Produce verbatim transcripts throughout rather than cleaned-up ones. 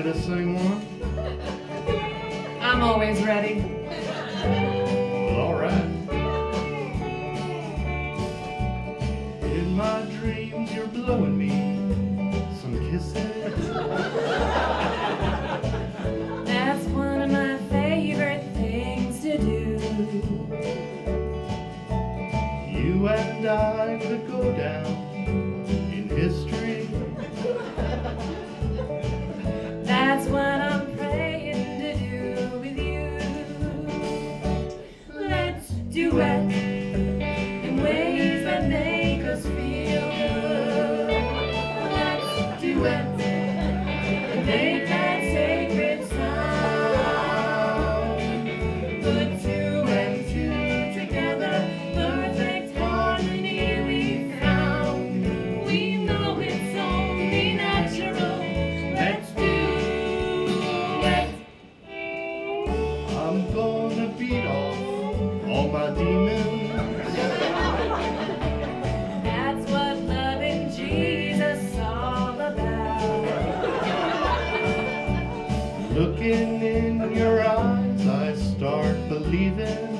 to sing one? I'm always ready. Well, all right. In my dreams, you're blowing me some kisses. That's one of my favorite things to do. You and I could go down in history. That's what I'm praying to do with you. Let's duet in ways that make us feel good. Let's duet and make that sacred sound. Put two and two together, perfect harmony we found. We know it's only natural. Let's do it. I'm gonna beat off all my demons. That's what loving Jesus is all about. Looking in your eyes, I start believing.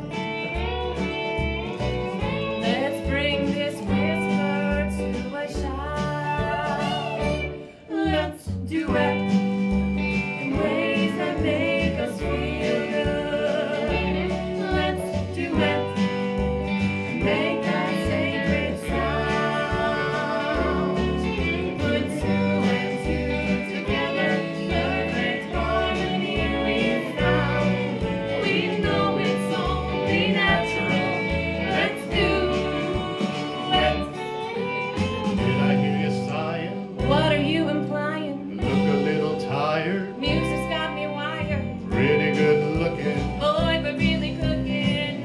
Let's bring this whisper to a shout. Let's duet in ways that make us feel good. Let's duet and make that sacred sound. Put two and two together, perfect harmony we found. We know it's only natural. Let's do it. Did I hear you sighing? What are you implying? Look a little tired. Music's got me wired. Pretty good looking. Boy, we're really cooking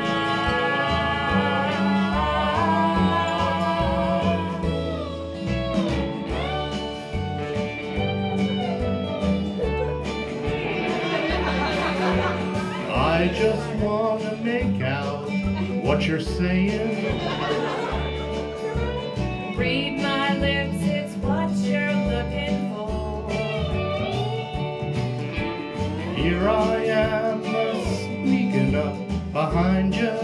I just wanna make out what you're saying. Read my lips, it's what you're looking for. Here I am, uh, sneaking up behind you.